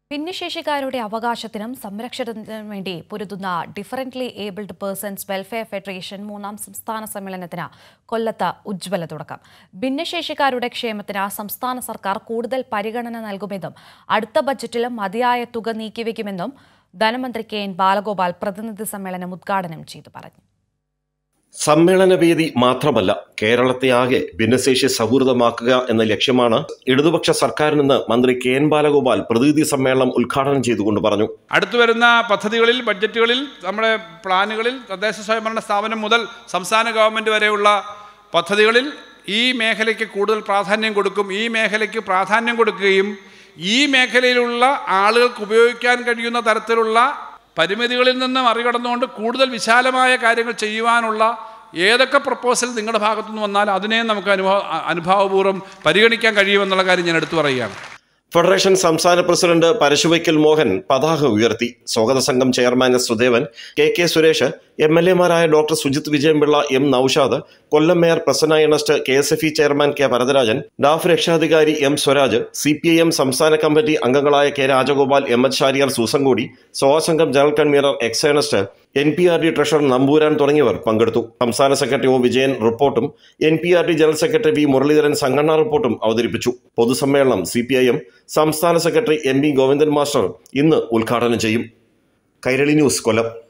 ഭിന്നശേഷിക്കാരുടെ അവകാശത്തിനും സംരക്ഷണത്തിനും വേണ്ടി പൊരുതുന്ന differently abled persons welfare federation 3ാം സംസ്ഥാന സമ്മേളനത്തിന് കൊല്ലത്ത് ഉജ്ജ്വല തുടക്കം. ഭിന്നശേഷിക്കാരുടെ ക്ഷേമത്തിന് സംസ്ഥാന സർക്കാർ കൂടുതൽ പരിഗണന നൽകുമെന്നും അടുത്ത ബജറ്റിലും മതിയായ തുക നീക്കിവെക്കുമെന്നും ധനമന്ത്രി കെ.എൻ. ബാലഗോപാൽ പ്രതിനിധി സമ്മേളനം ഉദ്ഘാടനം ചെയ്തു പറഞ്ഞു. സമ്മേളനവേദി മാത്രമല്ല, കേരളത്തെ ആകെ ഭിന്നശേഷി സൗഹൃദമാക്കുക എന്ന ലക്ഷ്യമാണ് ഇടതുപക്ഷ സർക്കാരിനെന്ന് മന്ത്രി കെ.എൻ. ബാലഗോപാൽ പ്രതിനിധി സമ്മേളനം ഉദ്ഘാടനം ചെയ്തുകൊണ്ട് പറഞ്ഞു. അടുത്തുവരുന്ന പദ്ധതികളിൽ, ബഡ്ജറ്റുകളിൽ, നമ്മുടെ പ്ലാനുകളിൽ, തദ്ദേശ സ്വയംഭരണ സ്ഥാപനം മുതൽ സംസ്ഥാന ഗവൺമെൻറ് വരെയുള്ള പദ്ധതികളിൽ ഈ മേഖലയ്ക്ക് കൂടുതൽ പ്രാധാന്യം കൊടുക്കും. ഈ മേഖലയ്ക്ക് പ്രാധാന്യം കൊടുക്കുകയും ഈ മേഖലയിലുള്ള ആളുകൾക്ക് ഉപയോഗിക്കാൻ കഴിയുന്ന തരത്തിലുള്ള പരിമിതികളിൽ നിന്ന് മറികടന്നുകൊണ്ട് കൂടുതൽ വിശാലമായ കാര്യങ്ങൾ ചെയ്യുവാനുള്ള ഏതൊക്കെ പ്രപ്പോസൽ നിങ്ങളുടെ ഭാഗത്തുനിന്ന് വന്നാൽ അതിനെ നമുക്ക് അനുഭാവപൂർവ്വം പരിഗണിക്കാൻ കഴിയുമെന്നുള്ള കാര്യം ഞാൻ എടുത്തു പറയുകയാണ്. ഫെഡറേഷൻ സംസ്ഥാന പ്രസിഡന്റ് പരശുവയ്ക്കൽ മോഹൻ പതാക ഉയർത്തി. സ്വാഗത സംഘം ചെയർമാൻ എസ്. സുദേവൻ, കെ. സുരേഷ്, MLA-മാരായ doctor Sujith Vijayampillai, M. Naushad, Kollam mayor Prasanna Ernest, KSFE chairman K. Varadarajan, ഡാഫ് രക്ഷാധികാരി M. സ്വരാജ്, CPIM സംസ്ഥാന കമ്മിറ്റി അംഗങ്ങളായ K. Rajagopal, M. H. Shahriyar, സൂസൻകൂടി, സ്വാസംഘം general convener X. Ernest, NPRD treasurer നമ്പൂരാൻ തുടങ്ങിയവർ പങ്കെടുത്തു. സംസ്ഥാന സെക്രട്ടറി O. വിജയൻ റിപ്പോർട്ടും NPRD general secretary V. Muraleedharan സംഘടനാ റിപ്പോർട്ടും അവതരിപ്പിച്ചു. പൊതുസമ്മേളനം CPIM സംസ്ഥാന സെക്രട്ടറി M. വി. ഗോവിന്ദൻ മാസ്റ്റർ ഇന്ന് ഉദ്ഘാടനം ചെയ്യും. കൈരളി ന്യൂസ്, കൊല്ലം.